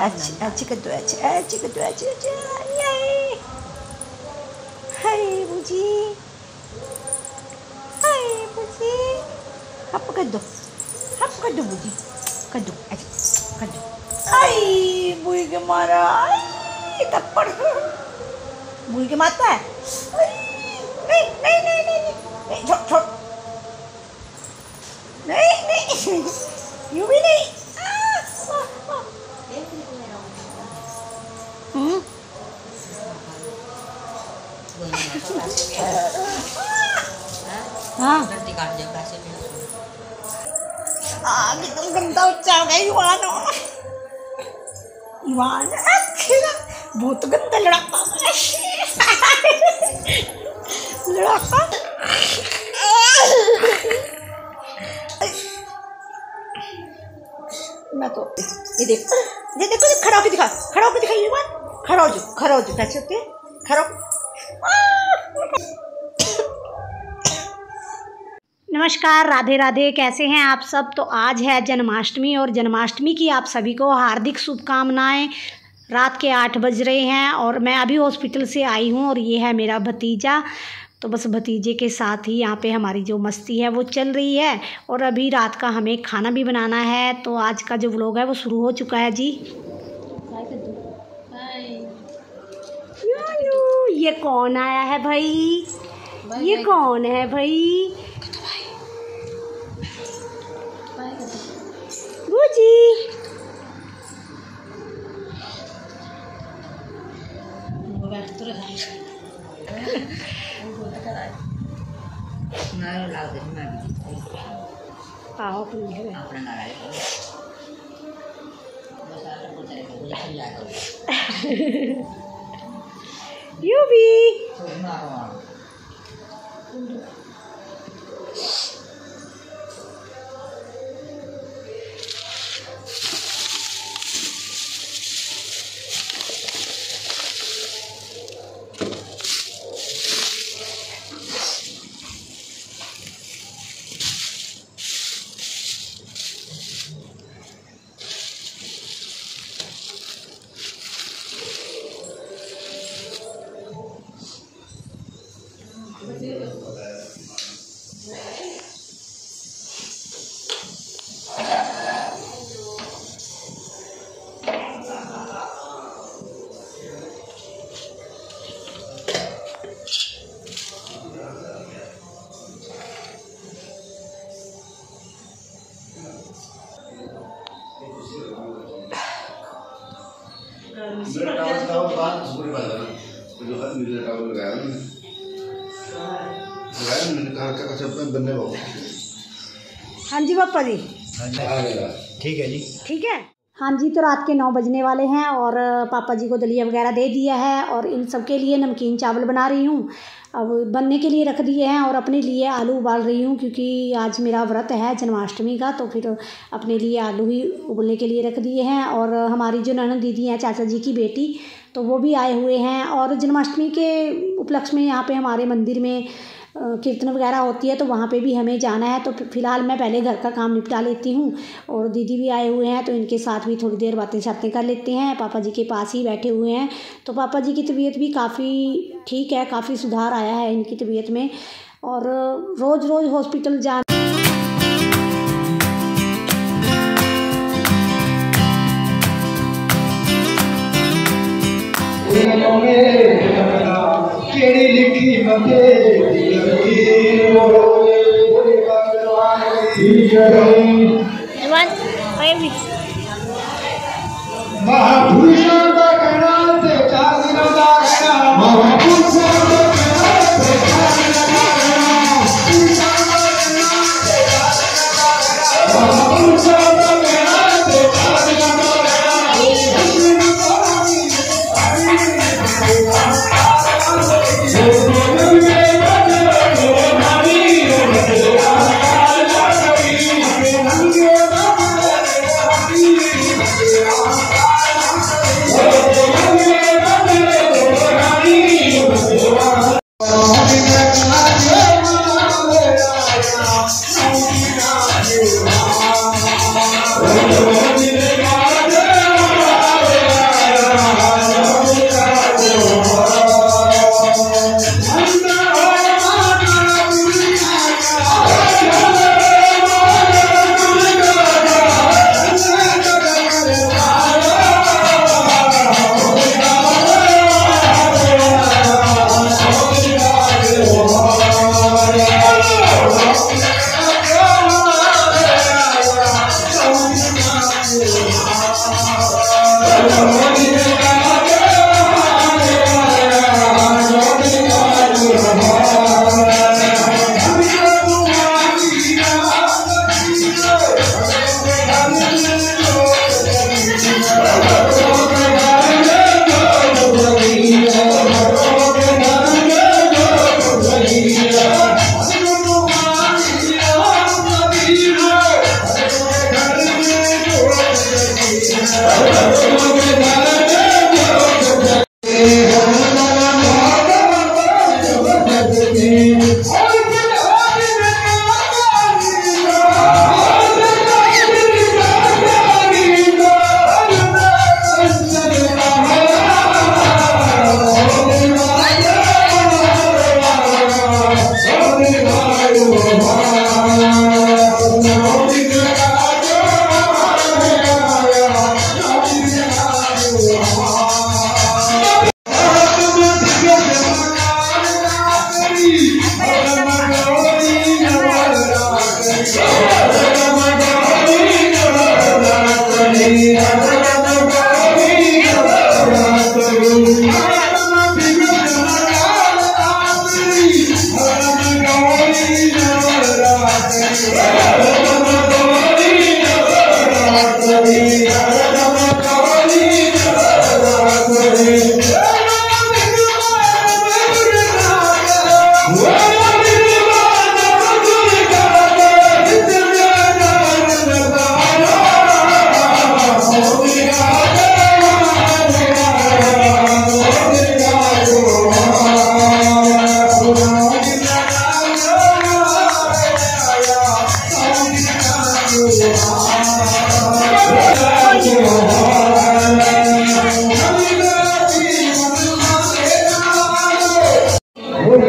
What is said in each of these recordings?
अच्छी कद्दू हाय बुजी हप कद्दू बुजी कद्दू आई बुई के मारा थप्पड़ बुई के मारता है नहीं छोड़ नहीं यूं भी नहीं हाँ आगे तुम गंदा उच्चा हो गया ईवान बहुत गंदा लड़ाका मैं तो ये देखो खड़ा होकर दिखा ईवान खड़ा हो जाओ कैसे होते खड़ा। नमस्कार, राधे राधे। कैसे हैं आप सब। तो आज है जन्माष्टमी और जन्माष्टमी की आप सभी को हार्दिक शुभकामनाएं। रात के 8 बज रहे हैं और मैं अभी हॉस्पिटल से आई हूं और ये है मेरा भतीजा। तो बस भतीजे के साथ ही यहाँ पे हमारी जो मस्ती है वो चल रही है और अभी रात का हमें खाना भी बनाना है। तो आज का जो व्लॉग है वो शुरू हो चुका है जी। ये कौन आया है भाई? ये कौन है भाई? जी यू भी हाँ जी पापा जी ठीक है जी ठीक है। हाँ जी, तो रात के 9 बजने वाले हैं और पापा जी को दलिया वगैरह दे दिया है और इन सब के लिए नमकीन चावल बना रही हूँ। अब बनने के लिए रख दिए हैं और अपने लिए आलू उबाल रही हूँ क्योंकि आज मेरा व्रत है जन्माष्टमी का। तो फिर अपने लिए आलू ही उबलने के लिए रख दिए हैं। और हमारी जो ननद दीदी हैं चाचा जी की बेटी, तो वो भी आए हुए हैं और जन्माष्टमी के उपलक्ष्य में यहाँ पे हमारे मंदिर में कीर्तन वगैरह होती है तो वहाँ पे भी हमें जाना है। तो फ़िलहाल मैं पहले घर का काम निपटा लेती हूँ और दीदी भी आए हुए हैं तो इनके साथ भी थोड़ी देर बातें शातें कर लेते हैं। पापा जी के पास ही बैठे हुए हैं। तो पापा जी की तबीयत भी काफ़ी ठीक है, काफ़ी सुधार आया है इनकी तबीयत में और रोज़ रोज़ हॉस्पिटल जाना लिखी महाभूषण का कहना थे चांदना का कहना महाभूषण का कहना थे चांदना का कहना महाभूषण का कहना थे चांदना का कहना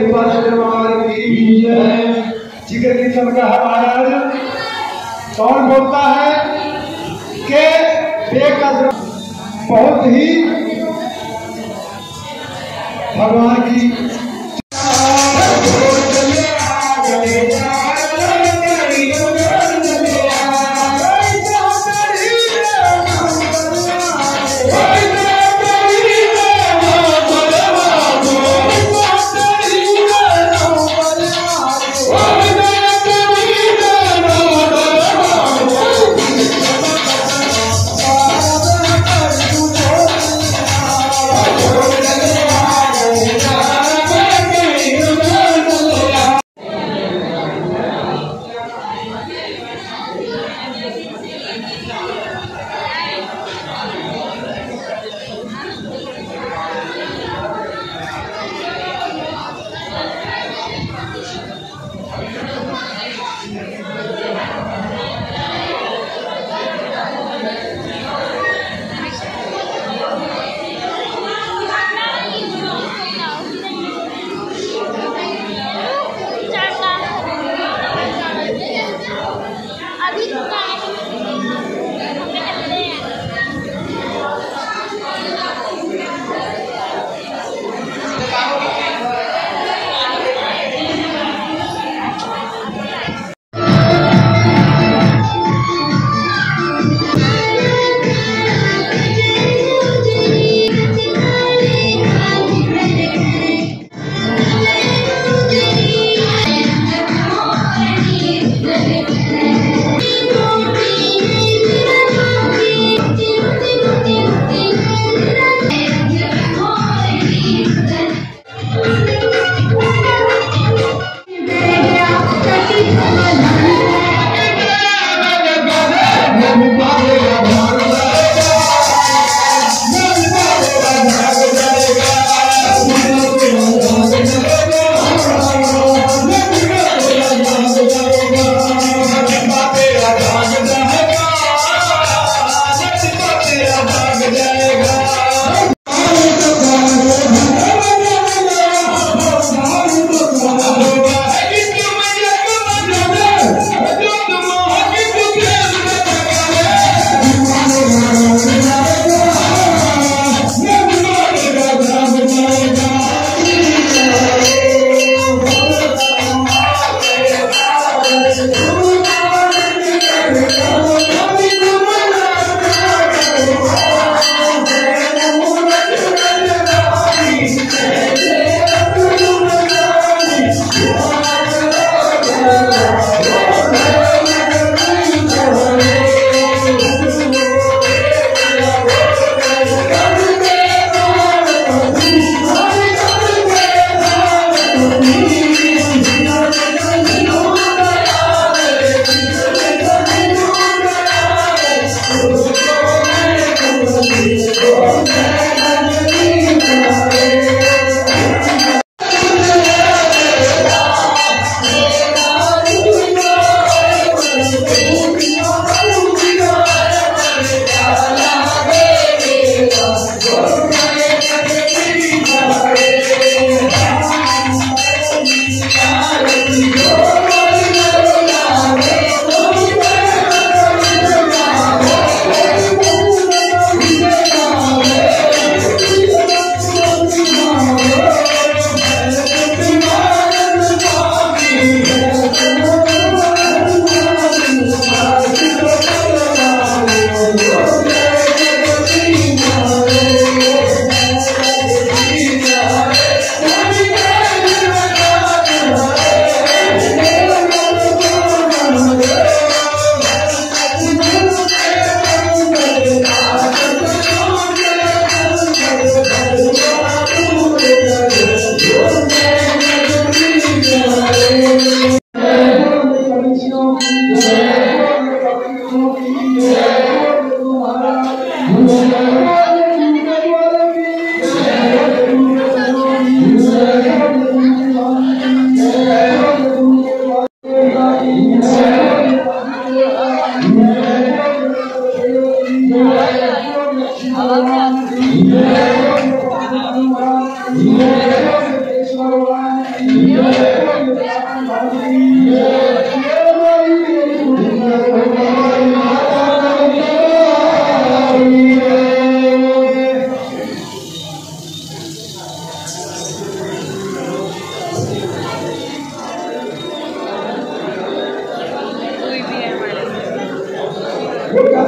कृपा दरबार की जय। जिक्र कीर्तन का है महाराज। कौन बोलता है कि बहुत ही भगवान की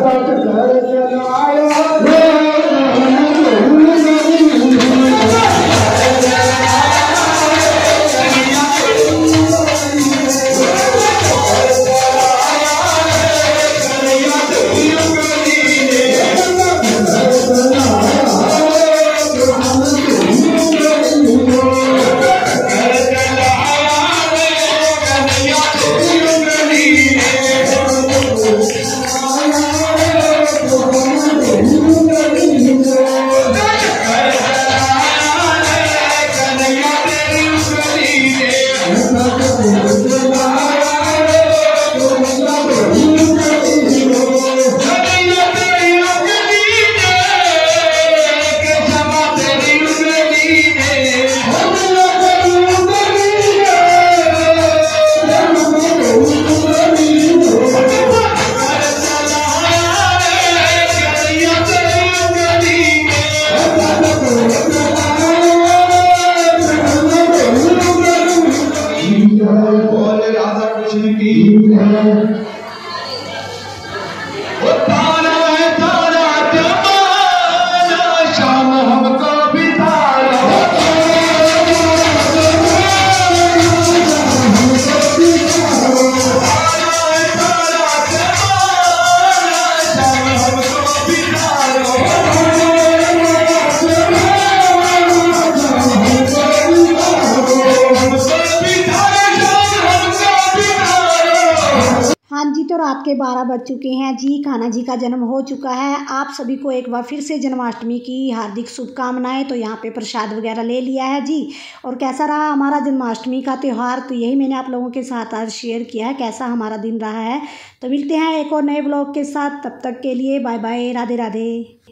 तो रात के 12 बज चुके हैं जी। कान्हा जी का जन्म हो चुका है। आप सभी को एक बार फिर से जन्माष्टमी की हार्दिक शुभकामनाएं। तो यहाँ पे प्रसाद वगैरह ले लिया है जी। और कैसा रहा हमारा जन्माष्टमी का त्यौहार, तो यही मैंने आप लोगों के साथ आज शेयर किया है कैसा हमारा दिन रहा है। तो मिलते हैं एक और नए ब्लॉग के साथ, तब तक के लिए बाय बाय, राधे राधे।